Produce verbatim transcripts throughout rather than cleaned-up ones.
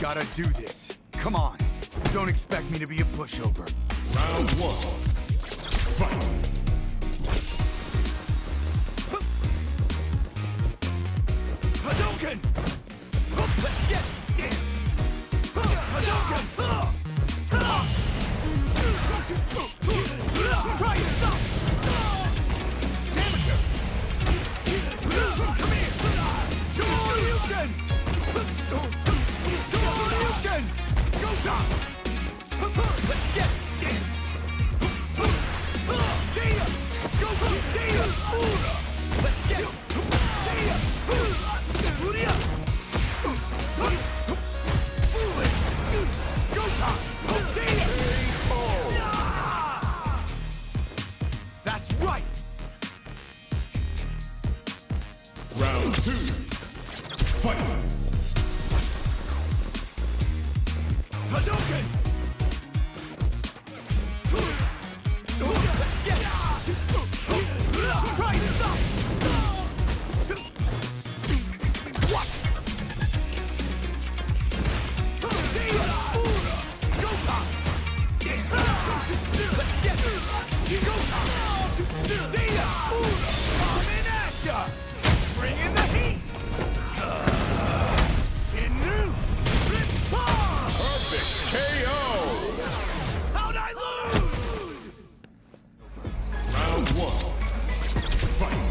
Gotta do this. Come on. Don't expect me to be a pushover. Round one. Fight. Hadouken! Let's get damn! Hadouken! Try and stop! Amateur! Come here! Shoryuken! Shoryuken! Go down! Let's get damn! Dia! Go go Dia! Let's get Dia! That's right! Round two. Fight! Hadouken! Let's get try and stop! What? Go top! Let's get go top! Dia! Coming at ya! Bring in the heat! Shinu! Perfect K O! How'd I lose? Round one. Fight!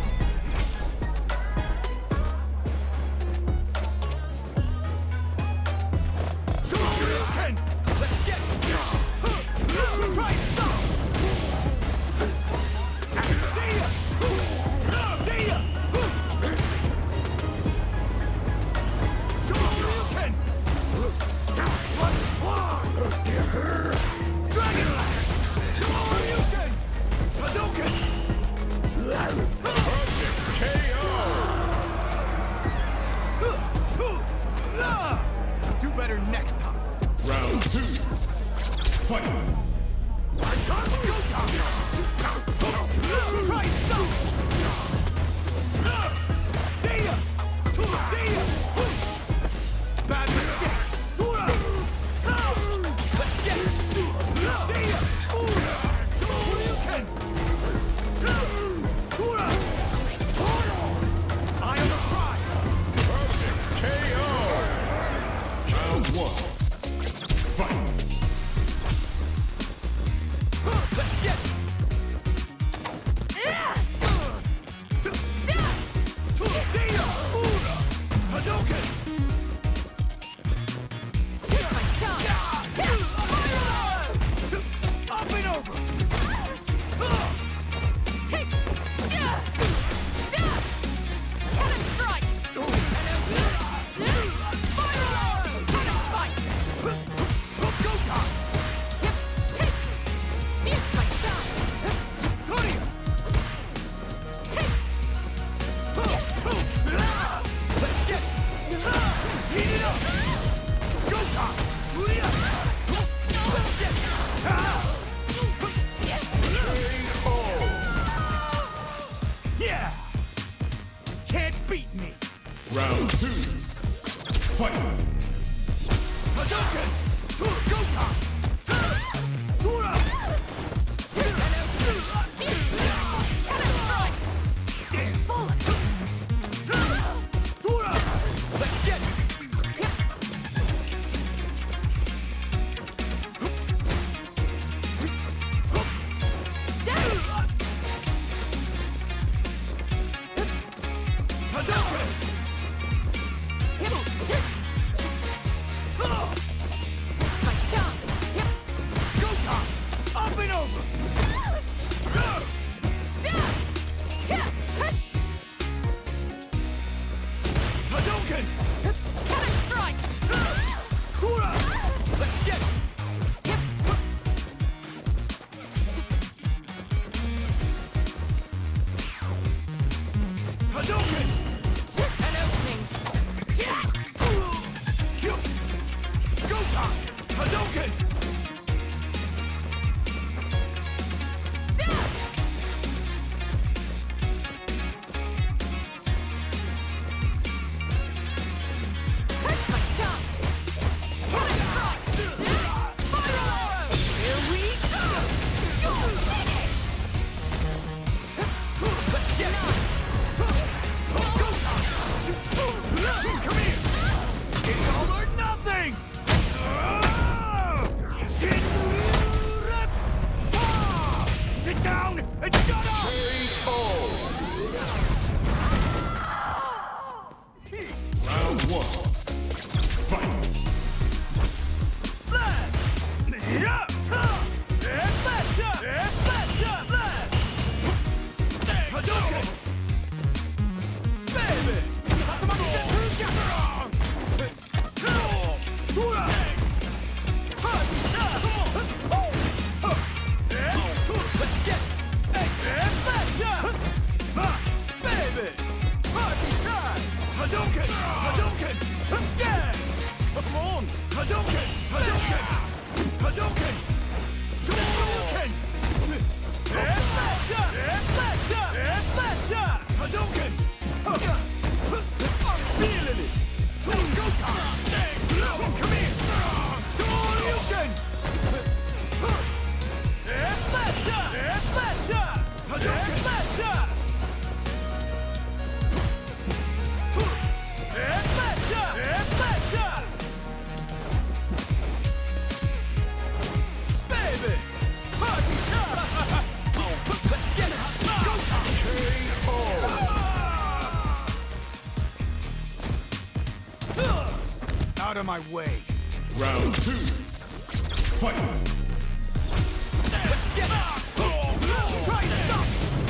Shoryuken! Let's get try and stop! Dia! Dia! Shoryuken! Let's fly! Dragon Lash! Shoryuken! Hadouken! Perfect K O! Do better next time! Round two. Fight! Go down! Try and stop! Dia! Dia! Bad mistake! Let's get it! Dia! Shoryuken! Eye on the prize! Perfect K O! Round one. Fight! Let's get it! Dia! Hadouken! Up and over! Cannon strike! Fire! Cannon spike! Go top! Here's my shot! Tokido! Let's get it! Heat it up! Go top! Let's get it! Yeah! Can't beat me! Round two. Fight! Hadouken! Go top! Tura! Cannon strike! Damn! Bullet! Tura! Let's get it! Hadouken! My chance! Go top! Up and over! Hadouken! Cannon strike! Tura! Let's get it! Hadouken! An opening! Go top! Hadouken! Hadouken! Hadouken! Yeah! Come on! Hadouken! Hadouken! Hadouken! Hadouken! Slasher! Slasher! Slasher! Hadouken! I'm feeling it! Go time! Come here! Hadouken! Slasher! Slasher! Hadouken! Slasher! Baby! Party time! Let's get it! Go time! K O! Out of my way! Round two. Fight. Let's get it! Try and stop!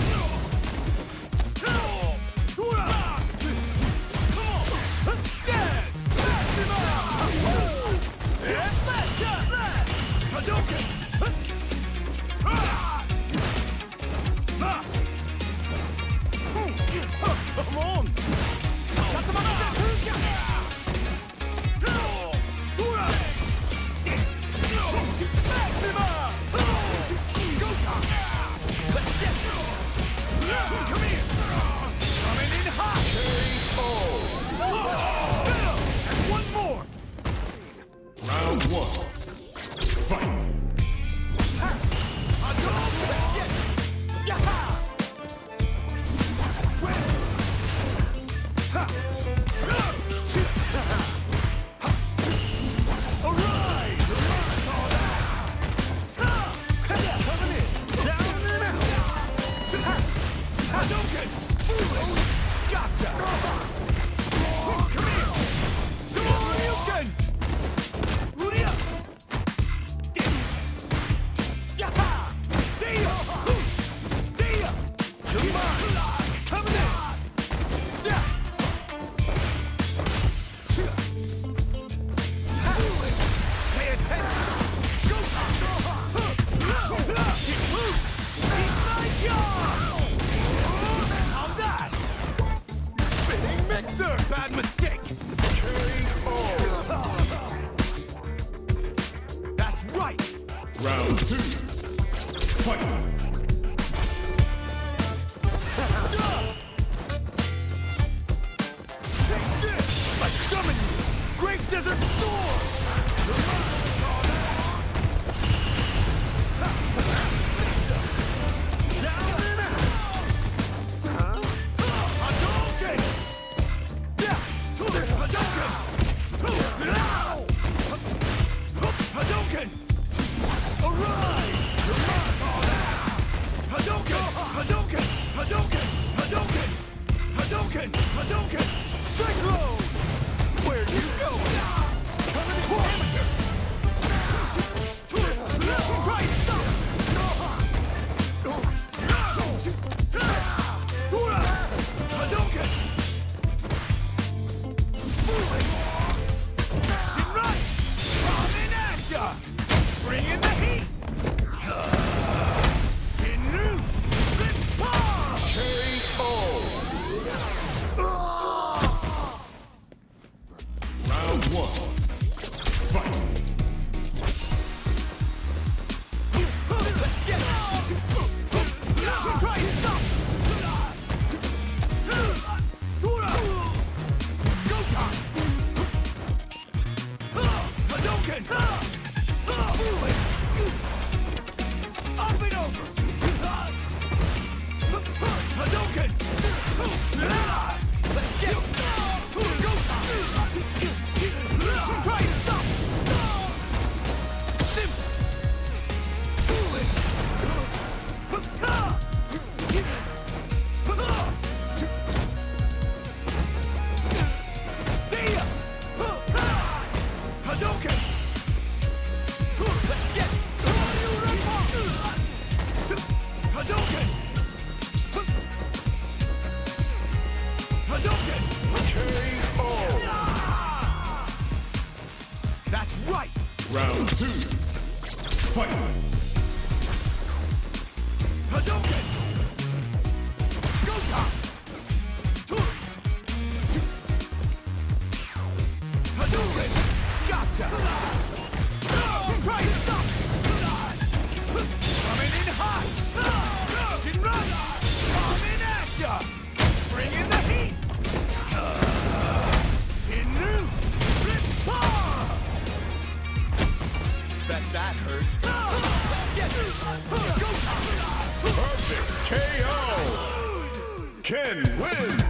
Hadouken! Come on! Maxima! Go time! Let's get it! Come here! Coming in hot! K O! And one more! Round one. Fight. Let's get it! Yaha! All right! Coming in! Down and out! Hadouken! Gotcha! Come here! Hadouken! Uria! Yaha! Dia! Dia! Come on! Coming in! Yeah! Pay attention! Go! Get moved! Keep my job! How's that? Spinning mixer! Bad mistake! K O! That's right! Round two. Fight. Take this! I summon you! Great Desert Storm! Down and out! Huh? Hadouken! Yeah! Hadouken! Hadouken! Arise! Hadouken! Hadouken! Hadouken! Hadouken! Hadouken! Hadouken! Cyclone! Where do you go? Coming in amateur! Try and stop! Hadouken! Moving! Get right! Coming at ya! Bring in the heat! Ginnu! Rippa! K O! Round one. Fight. Let's get it! Try and stop! Go time! Hadouken! Up and over! Hadouken! Let's get it! Go time! Try and stop! Simple! Hadouken! Let's get it! Hadouken! Hadouken! K O! That's right! Round two. Fight. Hadouken! Go time! Hadouken! Gotcha! Try and stop! Coming in hot! Jinran! Coming at ya! Bring in the heat! Jinnu! Rip-Paw! Bet that hurts. Let's get it! Go! Perfect K O! Ken wins!